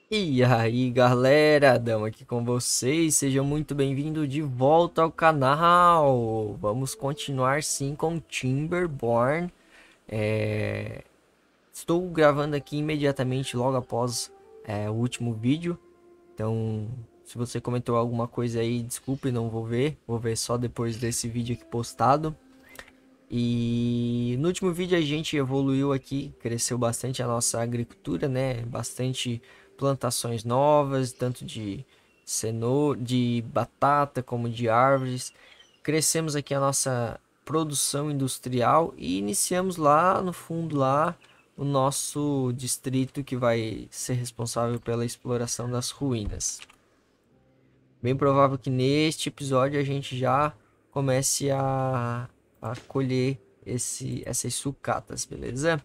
E aí galera, Dama aqui com vocês, sejam muito bem-vindos de volta ao canal. Vamos continuar sim com Timberborn. Estou gravando aqui imediatamente logo após o último vídeo. Então, se você comentou alguma coisa aí, desculpe, não vou ver. Vou ver só depois desse vídeo aqui postado. E no último vídeo a gente evoluiu aqui, cresceu bastante a nossa agricultura, né? Bastante plantações novas, tanto de cenoura, de batata como de árvores. Crescemos aqui a nossa produção industrial e iniciamos lá no fundo lá o nosso distrito que vai ser responsável pela exploração das ruínas. Bem provável que neste episódio a gente já comece a colher essas sucatas, beleza?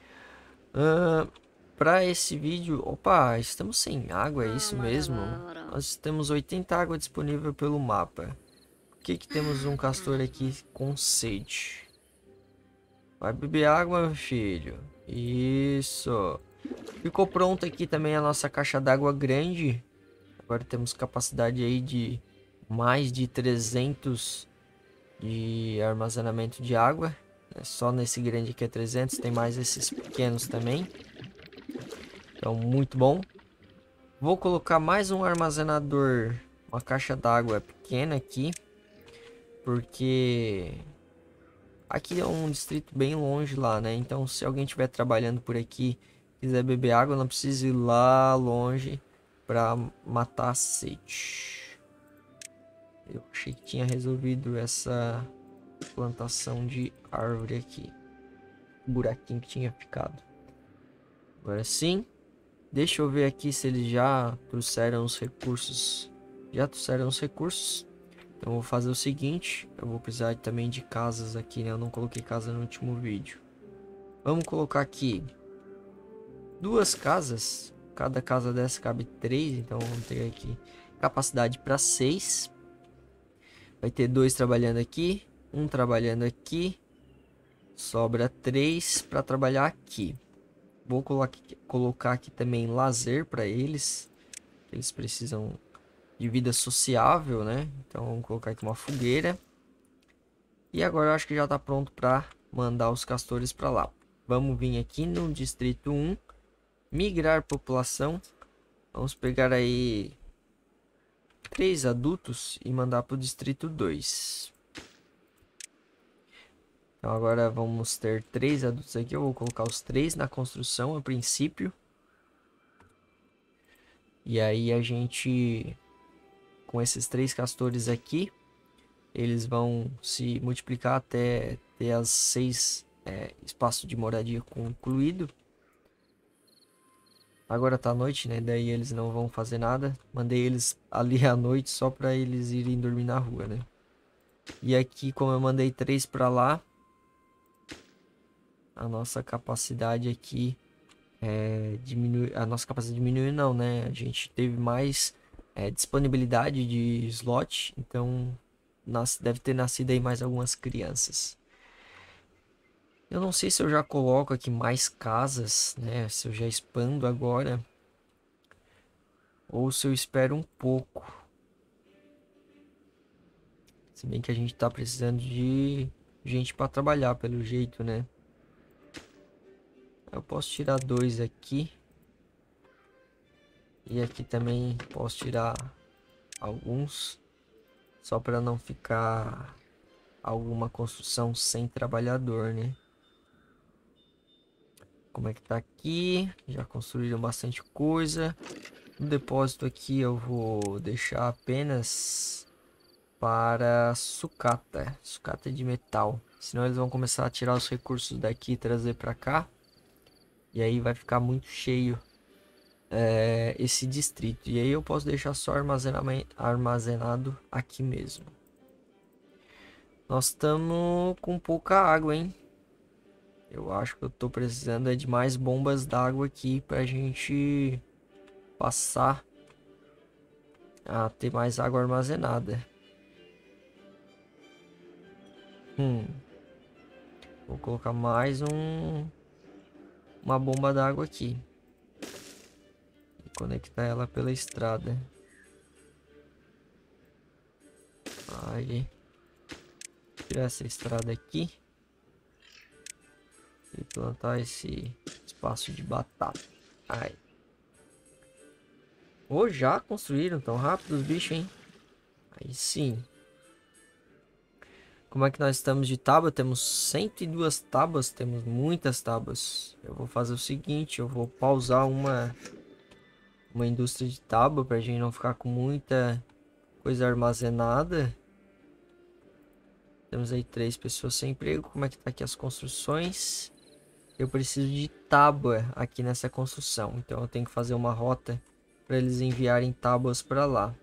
Para esse vídeo, opa, estamos sem água, é isso mesmo? Nós temos 80 água disponível pelo mapa. Por que que temos um castor aqui com sede? Vai beber água, meu filho. Isso. Ficou pronto aqui também a nossa caixa d'água grande. Agora temos capacidade aí de mais de 300 de armazenamento de água. É só nesse grande aqui é 300, tem mais esses pequenos também. Então, muito bom. Vou colocar mais um armazenador, uma caixa d'água pequena aqui, porque aqui é um distrito bem longe lá, né? Então, se alguém estiver trabalhando por aqui, quiser beber água, não precisa ir lá longe para matar a sede. Eu achei que tinha resolvido essa plantação de árvore aqui. O buraquinho que tinha ficado. Agora sim. Deixa eu ver aqui se eles já trouxeram os recursos. Já trouxeram os recursos. Então eu vou fazer o seguinte. Eu vou precisar também de casas aqui, né? Eu não coloquei casa no último vídeo. Vamos colocar aqui duas casas. Cada casa dessa cabe 3. Então vamos ter aqui capacidade para 6. Vai ter 2 trabalhando aqui. Um trabalhando aqui. Sobra 3 para trabalhar aqui. Vou colocar aqui também lazer para eles. Eles precisam de vida sociável, né? Então vamos colocar aqui uma fogueira. E agora eu acho que já está pronto para mandar os castores para lá. Vamos vir aqui no distrito 1, migrar população. Vamos pegar aí 3 adultos e mandar para o distrito 2. Então agora vamos ter 3 adultos aqui. Eu vou colocar os 3 na construção a princípio. E aí a gente, com esses 3 castores aqui, eles vão se multiplicar até ter as 6 espaços de moradia concluído. Agora tá noite, né? Daí eles não vão fazer nada. Mandei eles ali à noite só para eles irem dormir na rua, né? E aqui, como eu mandei 3 para lá, a nossa capacidade aqui diminui. A nossa capacidade diminuiu, não, né? A gente teve mais disponibilidade de slot, então deve ter nascido aí mais algumas crianças. Eu não sei se eu já coloco aqui mais casas, né? Se eu já expando agora. Ou se eu espero um pouco. Se bem que a gente tá precisando de gente para trabalhar pelo jeito, né? Eu posso tirar 2 aqui. E aqui também posso tirar alguns. Só para não ficar alguma construção sem trabalhador, né? Como é que tá aqui? Já construíram bastante coisa. No depósito aqui eu vou deixar apenas para sucata. Sucata de metal. Senão eles vão começar a tirar os recursos daqui e trazer para cá. E aí vai ficar muito cheio esse distrito. E aí eu posso deixar só armazenado aqui mesmo. Nós estamos com pouca água, hein? Eu acho que eu tô precisando de mais bombas d'água aqui pra gente passar a ter mais água armazenada. Vou colocar mais uma bomba d'água aqui. conectar ela pela estrada. Aí. Tirar essa estrada aqui. E plantar esse espaço de batata. Aí. Ou já construíram tão rápido os bichos, hein? Aí sim. Como é que nós estamos de tábua? Temos 102 tábuas, temos muitas tábuas. Eu vou fazer o seguinte, eu vou pausar uma indústria de tábua pra gente não ficar com muita coisa armazenada. Temos aí 3 pessoas sem emprego. Como é que tá aqui as construções? Eu preciso de tábua aqui nessa construção, então eu tenho que fazer uma rota para eles enviarem tábuas para lá.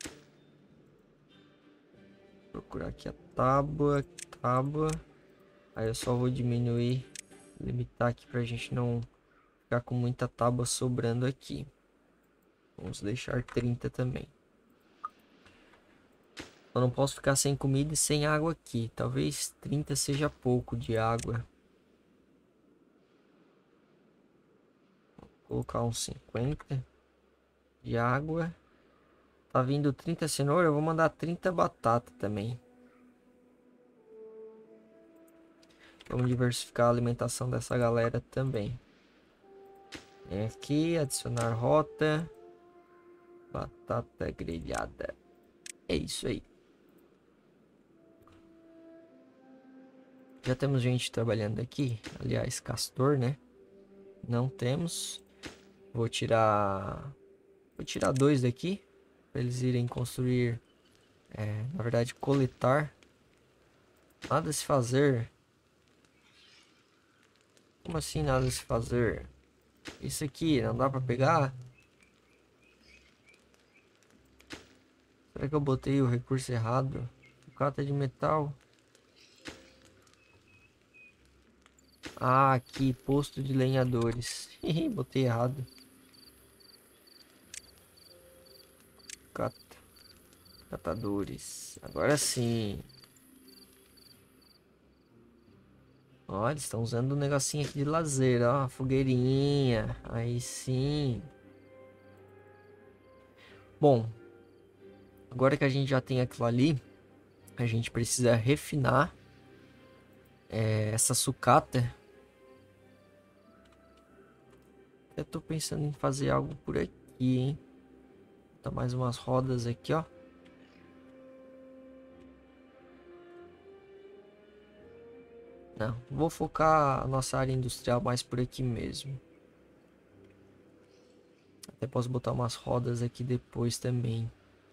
Procurar aqui a tábua. Aí eu só vou diminuir, limitar aqui pra gente não ficar com muita tábua sobrando aqui. Vamos deixar 30 também. Eu não posso ficar sem comida e sem água aqui. Talvez 30 seja pouco de água. Vou colocar uns 50 de água. Tá vindo 30 cenoura, eu vou mandar 30 batata também. Vamos diversificar a alimentação dessa galera também. Vem aqui, adicionar rota. Batata grelhada. É isso aí. Já temos gente trabalhando aqui. Aliás, castor, né? Não temos. Vou tirar 2 daqui. Para eles irem construir. Na verdade, coletar. Nada a se fazer. Como assim nada a se fazer? Isso aqui não dá para pegar? Será que eu botei o recurso errado? Sucata de metal. Ah, aqui, posto de lenhadores. Botei errado. Catadores. Agora sim. Ó, eles estão usando um negocinho aqui de lazer, ó. Fogueirinha. Aí sim. Bom. Agora que a gente já tem aquilo ali, a gente precisa refinar essa sucata. Eu tô pensando em fazer algo por aqui, hein. Botar mais umas rodas aqui, ó. Não, vou focar a nossa área industrial mais por aqui mesmo. Até posso botar umas rodas aqui depois também.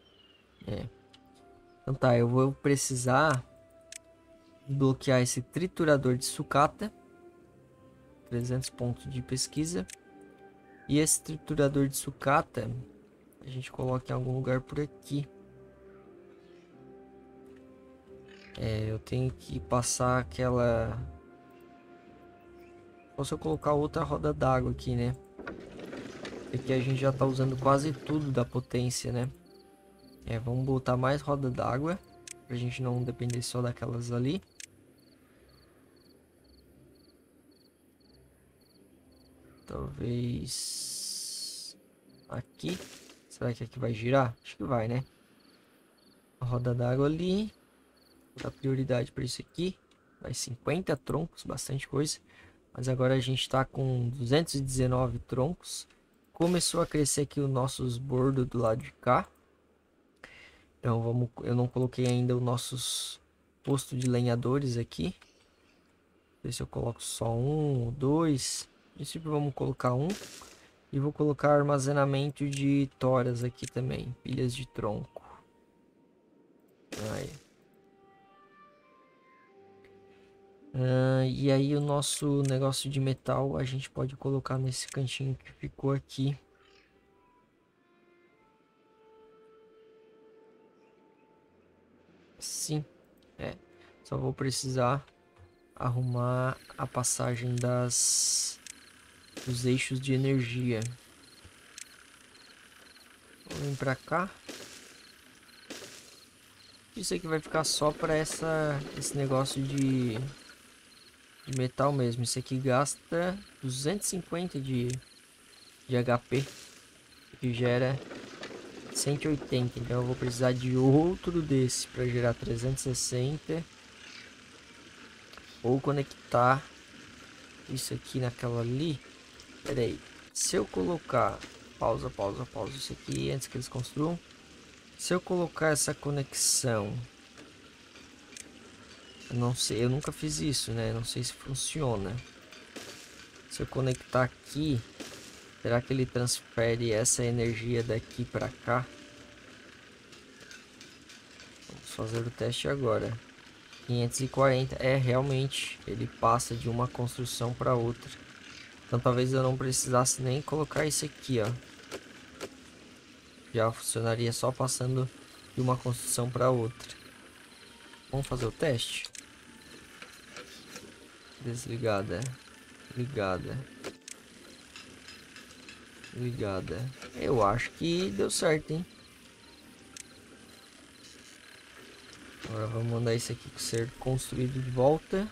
Então tá, eu vou precisar bloquear esse triturador de sucata. 300 pontos de pesquisa. E esse triturador de sucata a gente coloca em algum lugar por aqui. Eu tenho que passar aquela... Posso colocar outra roda d'água aqui, né? Aqui a gente já tá usando quase tudo da potência, né? Vamos botar mais roda d'água pra gente não depender só daquelas ali. Talvez aqui. Será que aqui vai girar? Acho que vai, né? A roda d'água ali. Vou dar prioridade para isso aqui. Vai 50 troncos, bastante coisa. Mas agora a gente tá com 219 troncos. Começou a crescer aqui os nossos bordos do lado de cá. Então eu não coloquei ainda os nossos postos de lenhadores aqui. Ver se eu coloco só um ou dois. No princípio vamos colocar um. E vou colocar armazenamento de toras aqui também. Pilhas de tronco. Aí. E aí o nosso negócio de metal a gente pode colocar nesse cantinho que ficou aqui. Sim, só vou precisar arrumar a passagem dos eixos de energia. Vamos vir pra cá. Isso aqui vai ficar só para esse negócio de metal mesmo. Isso aqui gasta 250 de HP. que gera 180. Então eu vou precisar de outro desse para gerar 360. Ou conectar isso aqui naquela ali. Pera aí. Se eu colocar... Pausa isso aqui antes que eles construam. Se eu colocar essa conexão... Eu não sei, eu nunca fiz isso, né? Não sei se funciona. Se eu conectar aqui... Será que ele transfere essa energia daqui para cá? Vamos fazer o teste agora. 540. É, realmente, ele passa de uma construção para outra. Então talvez eu não precisasse nem colocar isso aqui, ó. Já funcionaria só passando de uma construção para outra. Vamos fazer o teste? Desligada. Ligada. Ligada. Eu acho que deu certo, hein? Agora vamos mandar isso aqui ser construído de volta.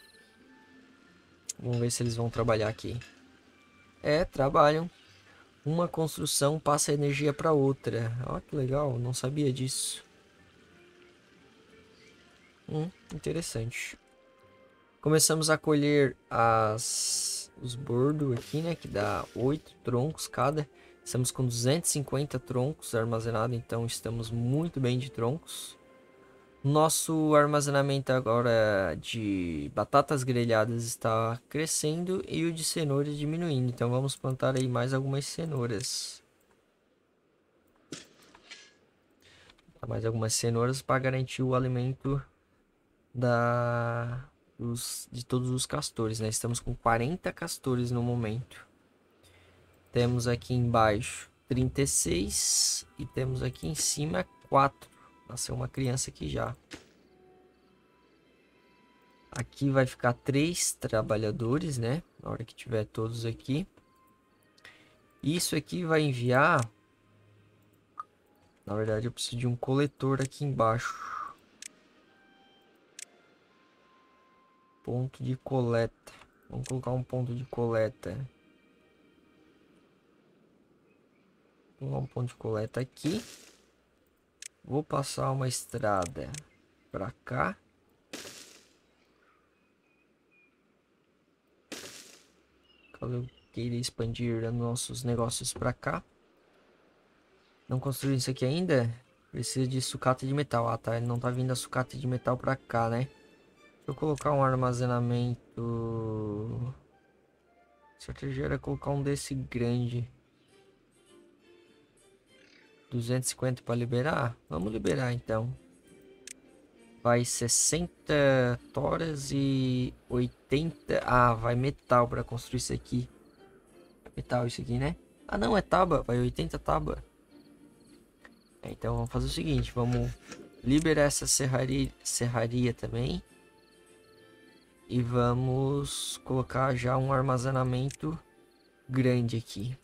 Vamos ver se eles vão trabalhar aqui. É, trabalham. Uma construção passa energia para outra. Olha que legal, não sabia disso. Interessante. Começamos a colher os bordos aqui, né? Que dá 8 troncos cada. Estamos com 250 troncos armazenados, então estamos muito bem de troncos. Nosso armazenamento agora de batatas grelhadas está crescendo e o de cenouras diminuindo. Então vamos plantar aí mais algumas cenouras. Mais algumas cenouras para garantir o alimento de todos os castores, né? Estamos com 40 castores no momento. Temos aqui embaixo 36 e temos aqui em cima 4. Nasceu uma criança aqui já. Aqui vai ficar 3 trabalhadores, né? Na hora que tiver todos aqui. Isso aqui vai enviar... Na verdade, eu preciso de um coletor aqui embaixo. Ponto de coleta. Vamos colocar um ponto de coleta. Vou colocar um ponto de coleta aqui. Vou passar uma estrada para cá. Caso eu queira expandir nossos negócios para cá. Não construí isso aqui ainda? Precisa de sucata de metal. Ah, tá. Ele não tá vindo a sucata de metal para cá, né? Deixa eu colocar um armazenamento. Estratégia era colocar um desse grande. 250 para liberar? Vamos liberar então. Vai 60 toras e 80. Ah, vai metal para construir isso aqui. Metal isso aqui, né? Ah, não, é tábua. Vai 80 tábua. Então vamos fazer o seguinte. Vamos liberar essa serraria também. E vamos colocar já um armazenamento grande aqui.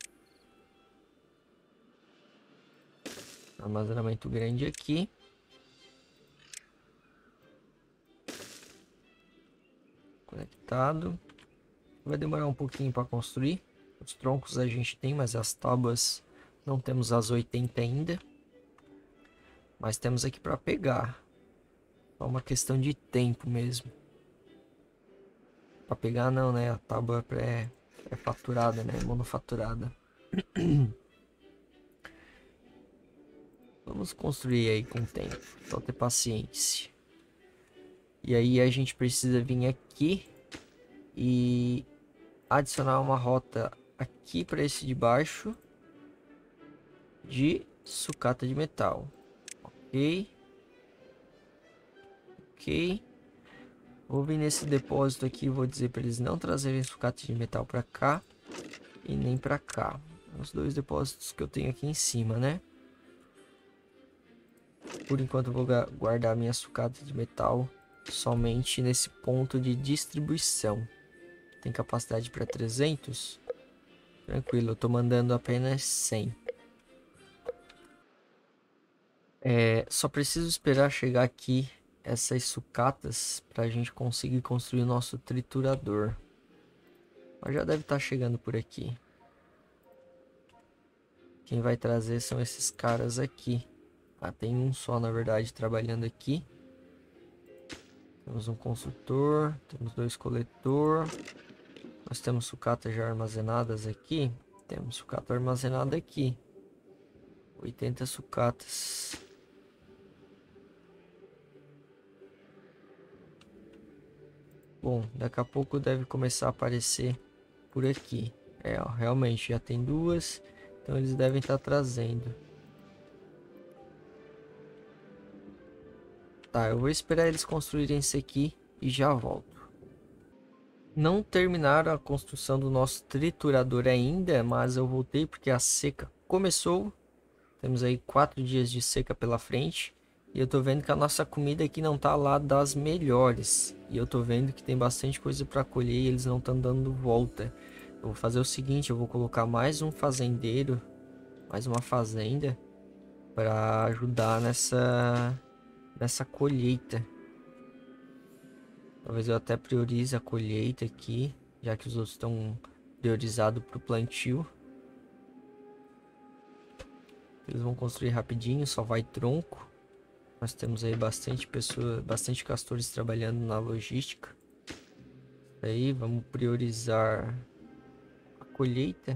Armazenamento grande aqui. Conectado. Vai demorar um pouquinho para construir. Os troncos a gente tem, mas as tábuas não temos as 80 ainda. Mas temos aqui para pegar. É uma questão de tempo mesmo. Para pegar não, né? A tábua é faturada, né? Monofaturada. Vamos construir aí com o tempo. Só ter paciência. E aí a gente precisa vir aqui e adicionar uma rota aqui para esse de baixo de sucata de metal. Ok. Ok. Vou vir nesse depósito aqui e vou dizer para eles não trazerem sucata de metal para cá e nem para cá. Os dois depósitos que eu tenho aqui em cima, né? Por enquanto eu vou guardar minha sucata de metal somente nesse ponto de distribuição. Tem capacidade para 300? Tranquilo, eu tô mandando apenas 100. Só preciso esperar chegar aqui essas sucatas para a gente conseguir construir o nosso triturador. Mas já deve estar chegando por aqui. Quem vai trazer são esses caras aqui. Ah, tem um só, na verdade, trabalhando aqui. Temos um construtor, temos 2 coletor. Nós temos sucata já armazenadas aqui. Temos sucata armazenada aqui. 80 sucatas. Bom, daqui a pouco deve começar a aparecer por aqui. É, ó, realmente já tem 2. Então eles devem estar trazendo. Tá, eu vou esperar eles construírem isso aqui e já volto. Não terminaram a construção do nosso triturador ainda, mas eu voltei porque a seca começou. Temos aí 4 dias de seca pela frente. E eu tô vendo que a nossa comida aqui não tá lá das melhores. E eu tô vendo que tem bastante coisa para colher e eles não estão dando volta. Eu vou fazer o seguinte, eu vou colocar mais um fazendeiro, mais uma fazenda, para ajudar nessa colheita. Talvez eu até priorize a colheita aqui, já que os outros estão priorizados para o plantio. Eles vão construir rapidinho, só vai tronco. Nós temos aí bastante pessoas, bastante castores trabalhando na logística. Aí vamos priorizar a colheita.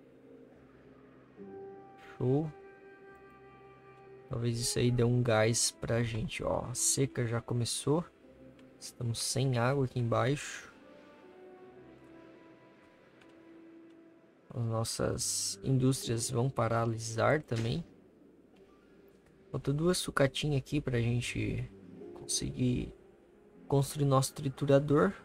Show. Talvez isso aí dê um gás pra gente, ó. A seca já começou. Estamos sem água aqui embaixo. As nossas indústrias vão paralisar também. Falta 2 sucatinhas aqui pra gente conseguir construir nosso triturador.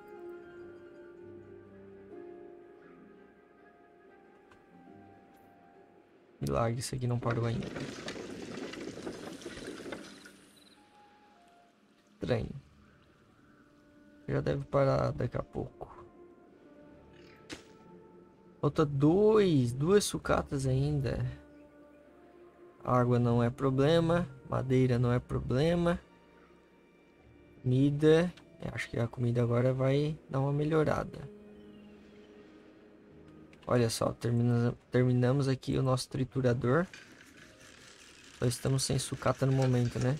Milagre, isso aqui não parou ainda. Estranho. Já deve parar daqui a pouco. Falta 2 sucatas ainda. Água não é problema. Madeira não é problema. Comida. Acho que a comida agora vai dar uma melhorada. Olha só, terminamos aqui o nosso triturador. Só estamos sem sucata no momento, né?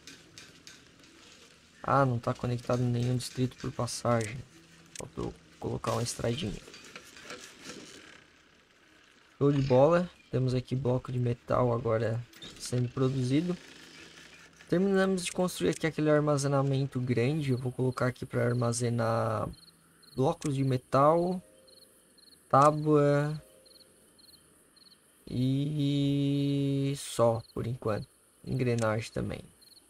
Ah, não está conectado em nenhum distrito por passagem. Faltou colocar uma estradinha. Show de bola. Temos aqui bloco de metal agora sendo produzido. Terminamos de construir aqui aquele armazenamento grande. Eu vou colocar aqui para armazenar blocos de metal, tábua e só por enquanto. Engrenagem também.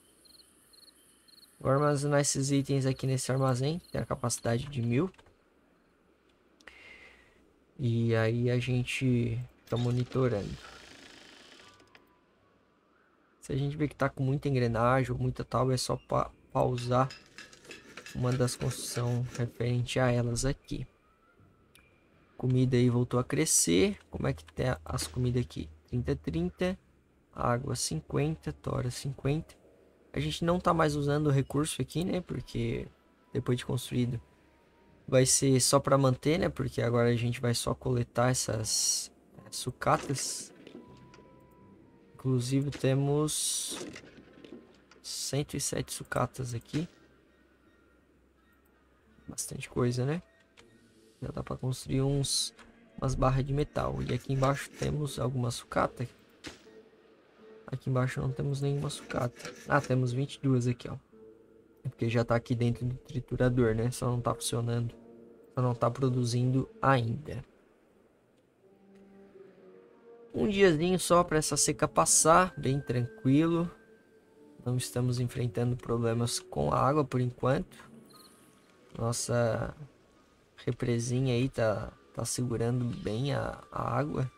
Vou armazenar esses itens aqui nesse armazém. Tem a capacidade de 1000. E aí a gente está monitorando. Se a gente vê que tá com muita engrenagem ou muita tábua, é só pausar uma das construções referente a elas aqui. Comida aí voltou a crescer. Como é que tem as comidas aqui? 30, água 50, tora 50. A gente não tá mais usando o recurso aqui, né? Porque depois de construído vai ser só para manter, né? Porque agora a gente vai só coletar essas sucatas. Inclusive temos 107 sucatas aqui. Bastante coisa, né? Já dá para construir umas barras de metal. E aqui embaixo temos alguma sucata. Aqui embaixo não temos nenhuma sucata. Ah, temos 22 aqui, ó. É porque já tá aqui dentro do triturador, né? Só não tá funcionando. Só não tá produzindo ainda. Um diazinho só para essa seca passar, bem tranquilo. Não estamos enfrentando problemas com a água por enquanto. Nossa represinha aí tá segurando bem a água.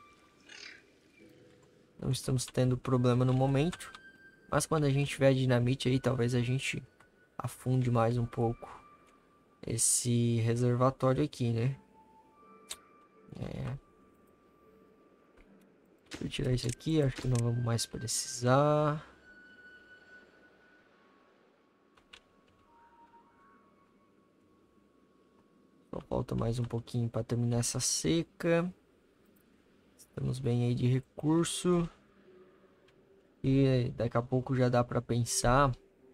Não estamos tendo problema no momento. Mas quando a gente tiver dinamite aí, talvez a gente afunde mais um pouco esse reservatório aqui, né? Deixa eu tirar isso aqui, acho que não vamos mais precisar. Só falta mais um pouquinho para terminar essa seca. Estamos bem aí de recurso. E daqui a pouco já dá pra pensar.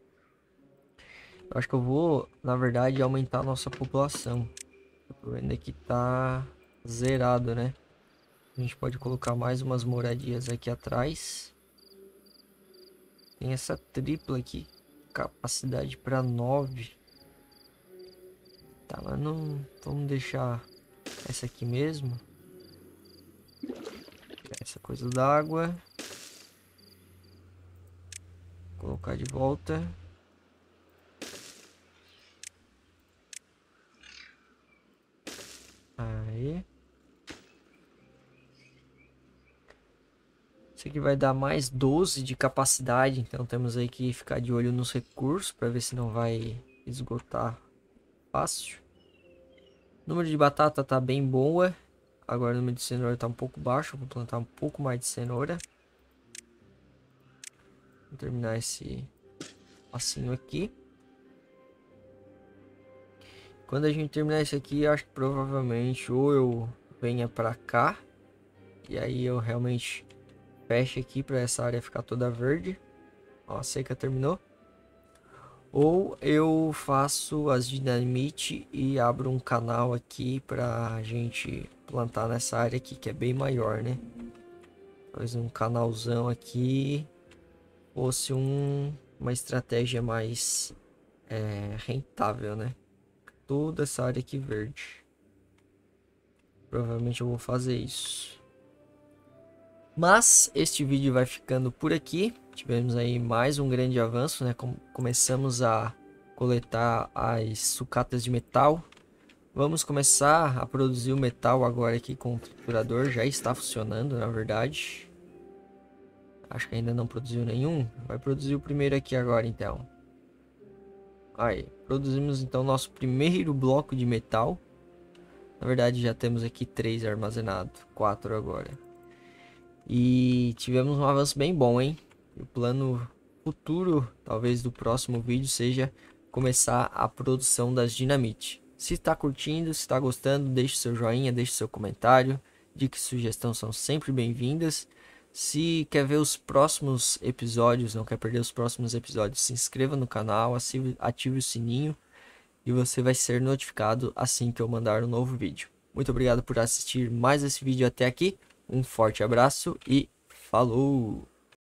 Eu acho que eu vou, na verdade, aumentar a nossa população. Eu tô vendo que tá zerado, né? A gente pode colocar mais umas moradias aqui atrás. Tem essa tripla aqui. Capacidade para 9. Tá, mas não... Vamos deixar essa aqui mesmo. Essa coisa d'água. Colocar de volta. Aí. Isso aqui vai dar mais 12 de capacidade. Então temos aí que ficar de olho nos recursos. Para ver se não vai esgotar fácil. O número de batata tá bem boa. Agora o número de cenoura tá um pouco baixo. Vou plantar um pouco mais de cenoura. Vou terminar esse passinho aqui. Quando a gente terminar isso aqui, acho que provavelmente ou eu venha pra cá. E aí eu realmente fecho aqui pra essa área ficar toda verde. Ó, a seca terminou. Ou eu faço as dinamite e abro um canal aqui pra gente plantar nessa área aqui, que é bem maior, né? Talvez um canalzão aqui fosse uma estratégia mais rentável, né? Toda essa área aqui verde. Provavelmente eu vou fazer isso. Mas este vídeo vai ficando por aqui. Tivemos aí mais um grande avanço, né? Começamos a coletar as sucatas de metal. Vamos começar a produzir o metal agora aqui com o triturador. Já está funcionando, na verdade. Acho que ainda não produziu nenhum. Vai produzir o primeiro aqui agora, então. Aí, produzimos então nosso primeiro bloco de metal. Na verdade, já temos aqui 3 armazenados, 4 agora. E tivemos um avanço bem bom, hein? O plano futuro, talvez do próximo vídeo, seja começar a produção das dinamite. Se está curtindo, se está gostando, deixe seu joinha, deixe seu comentário. Dicas e sugestões são sempre bem-vindas. Se quer ver os próximos episódios, não quer perder os próximos episódios, se inscreva no canal, ative o sininho e você vai ser notificado assim que eu mandar um novo vídeo. Muito obrigado por assistir mais esse vídeo até aqui. Um forte abraço e falou!